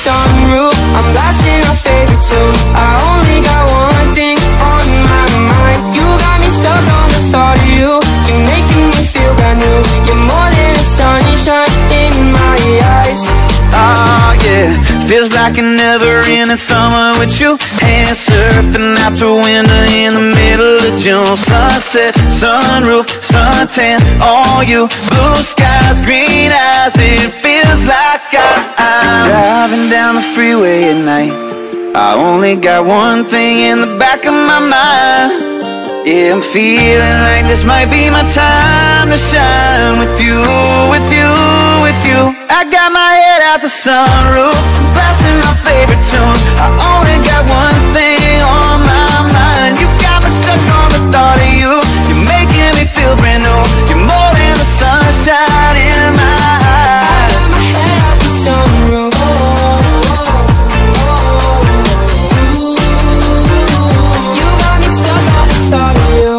sunroof, I'm blasting our favorite tunes. I only got one thing on my mind. You got me stuck on the thought of you. You're making me feel brand new. You're more than a sunshine in my eyes. Oh yeah, feels like a never-ending summer with you. Hand surfing out the window in the middle of June. Sunset, sunroof, suntan, all you. Blue skies, green eyes, it feels like I'm driving down the freeway at night. I only got one thing in the back of my mind. Yeah, I'm feeling like this might be my time to shine with you, with you, with you. I got my head out the sunroof, blasting my favorite tunes. I only got one thing on my mind. You got me stuck on the thought of you. You're making me feel brand new. You're more than the sunshine in my eyes. I got my head out the sunroof. You got me stuck on the thought of you.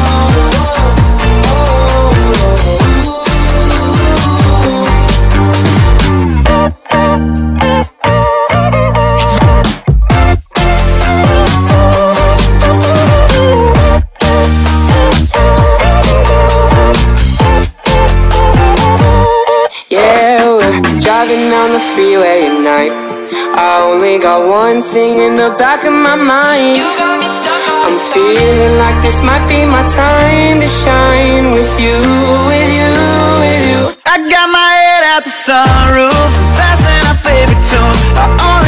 Driving down the freeway at night. I only got one thing in the back of my mind. I'm feeling like this might be my time to shine with you, with you, with you. I got my head out the sunroof, blasting our favorite tunes. I only